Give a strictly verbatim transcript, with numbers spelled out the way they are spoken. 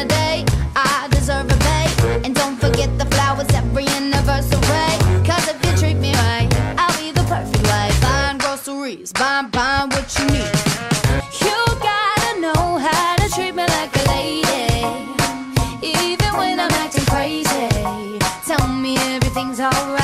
a day, I deserve a pay. And don't forget the flowers every anniversary. Cause if you treat me right, I'll be the perfect wife. Buying groceries, buying, buying what you need. You gotta know how to treat me like a lady, even when I'm acting crazy. Tell me everything's alright.